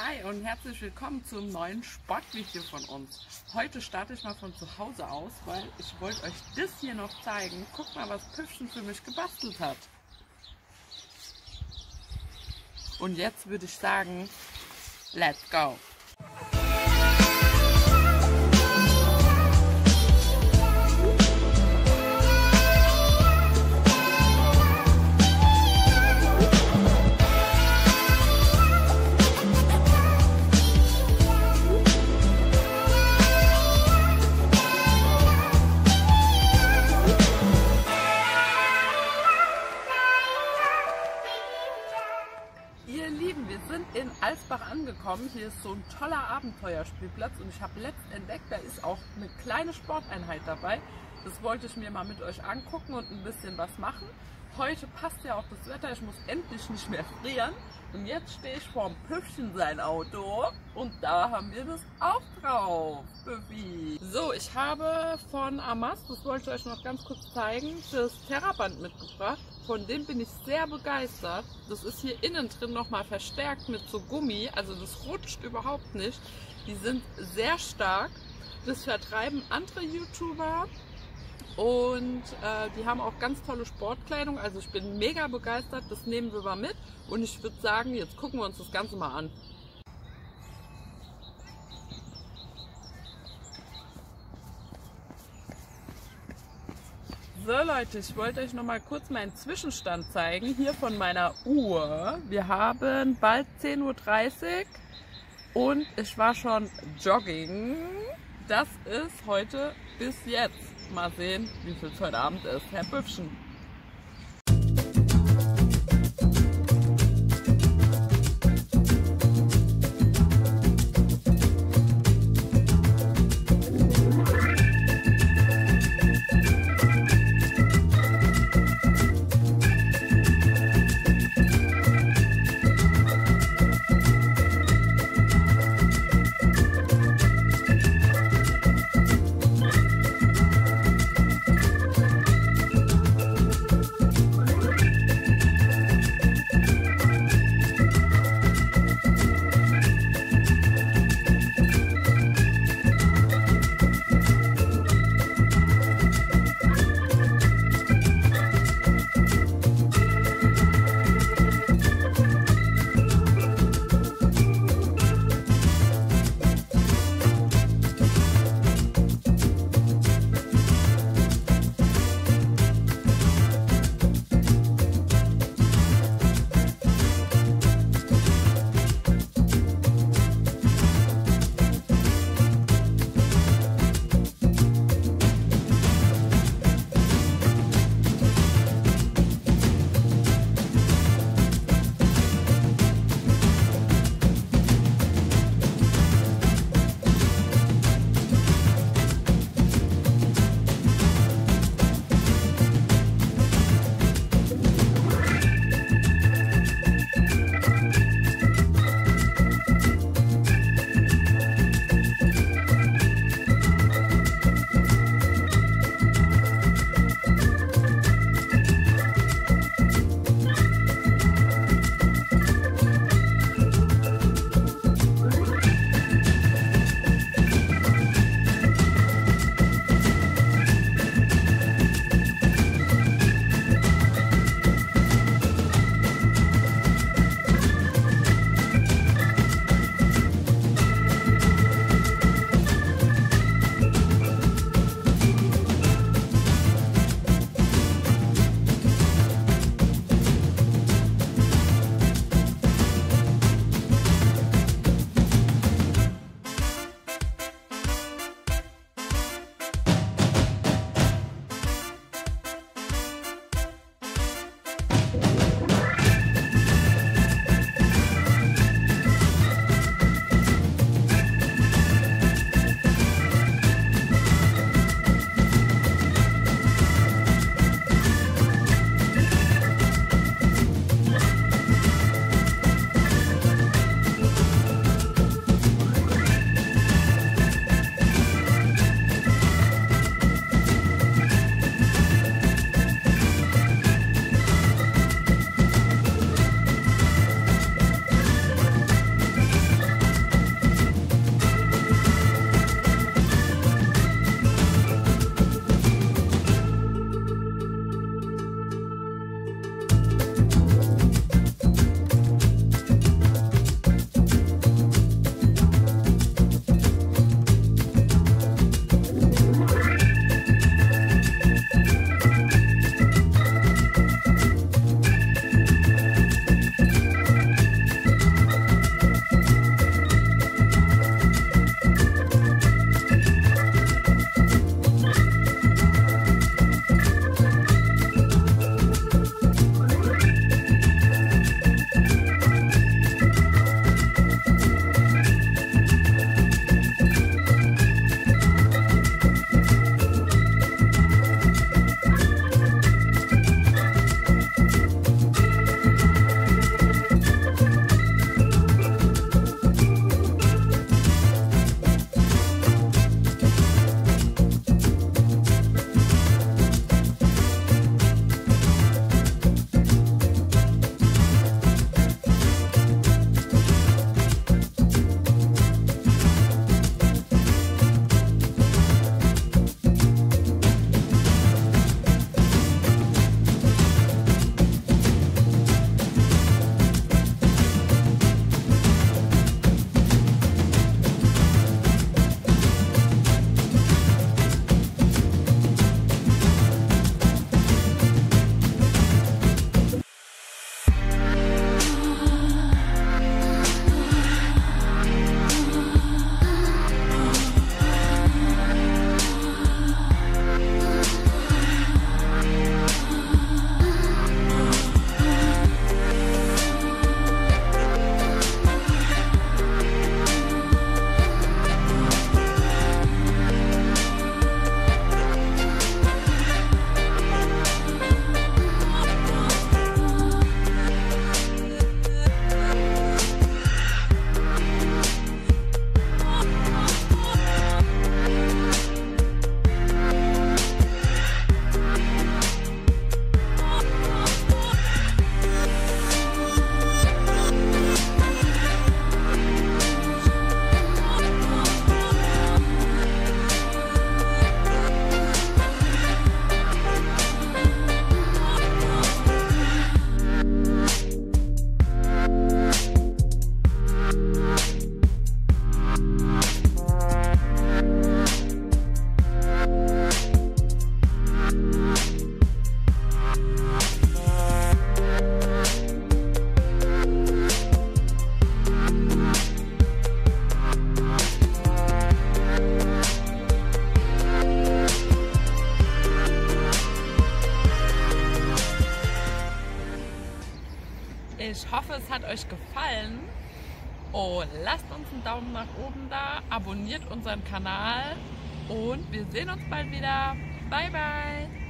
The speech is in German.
Hi und herzlich willkommen zum neuen Sportvideo von uns. Heute starte ich mal von zu Hause aus, weil ich wollte euch das hier noch zeigen. Guckt mal, was Püffchen für mich gebastelt hat. Und jetzt würde ich sagen, let's go! Ihr Lieben, wir sind in Alsbach angekommen. Hier ist so ein toller Abenteuerspielplatz und ich habe letztens entdeckt, da ist auch eine kleine Sporteinheit dabei. Das wollte ich mir mal mit euch angucken und ein bisschen was machen. Heute passt ja auch das Wetter, ich muss endlich nicht mehr frieren. Und jetzt stehe ich vorm Püffchen sein Auto und da haben wir das auch drauf. Püffi. So, ich habe von Amas, das wollte ich euch noch ganz kurz zeigen, das Terraband mitgebracht. Von dem bin ich sehr begeistert. Das ist hier innen drin nochmal verstärkt mit so Gummi, also das rutscht überhaupt nicht. Die sind sehr stark. Das vertreiben andere YouTuber. Und die haben auch ganz tolle Sportkleidung, also ich bin mega begeistert, das nehmen wir mal mit und ich würde sagen, jetzt gucken wir uns das Ganze mal an. So Leute, ich wollte euch noch mal kurz meinen Zwischenstand zeigen, hier von meiner Uhr. Wir haben bald 10:30 Uhr und ich war schon jogging. Das ist heute bis jetzt. Mal sehen, wie viel es heute Abend ist. Herr Püffchen. hoffe, es hat euch gefallen. Und lasst uns einen Daumen nach oben da, abonniert unseren Kanal und wir sehen uns bald wieder. Bye, bye!